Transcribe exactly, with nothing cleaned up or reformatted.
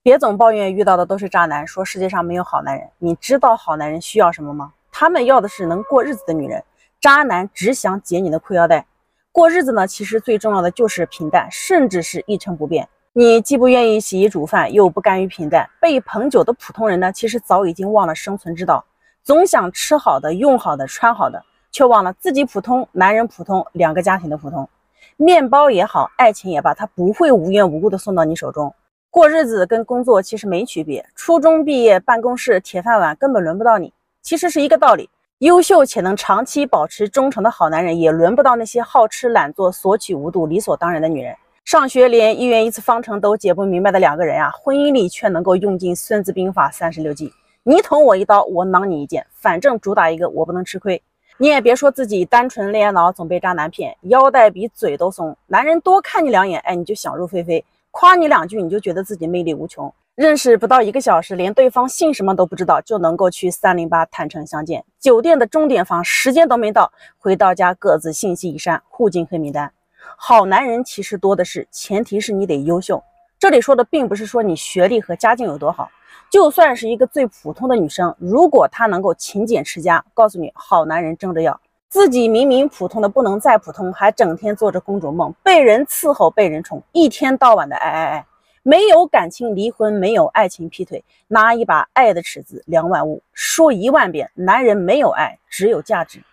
别总抱怨遇到的都是渣男，说世界上没有好男人。你知道好男人需要什么吗？他们要的是能过日子的女人，渣男只想解你的裤腰带。过日子呢，其实最重要的就是平淡，甚至是一成不变。你既不愿意洗衣煮饭，又不甘于平淡，被捧酒的普通人呢，其实早已经忘了生存之道，总想吃好的、用好的、穿好的，却忘了自己普通，男人普通，两个家庭的普通。面包也好，爱情也罢，它不会无缘无故的送到你手中。过日子跟工作其实没区别，初中毕业办公室铁饭碗根本轮不到你，其实是一个道理。优秀且能长期保持忠诚的好男人，也轮不到那些好吃懒做、索取无度、理所当然的女人。上学连一元一次方程都解不明白的两个人啊，婚姻里却能够用尽孙子兵法三十六计，你捅我一刀，我囊你一剑，反正主打一个我不能吃亏。你也别说自己单纯恋爱脑，总被渣男骗，腰带比嘴都松，男人多看你两眼，哎，你就想入非非。夸你两句，你就觉得自己魅力无穷。认识不到一个小时，连对方姓什么都不知道，就能够去三零八坦诚相见。酒店的钟点房时间都没到，回到家各自信息一删，互进黑名单。好男人其实多的是，前提是你得优秀。这里说的并不是说你学历和家境有多好，就算是一个最普通的女生，如果她能够勤俭持家，告诉你，好男人争着要。自己明明普通的不能再普通，还整天做着公主梦，被人伺候被人宠，一天到晚的爱爱爱，没有感情离婚，没有爱情劈腿，拿一把爱的尺子量万物。说一万遍，男人没有爱，只有价值。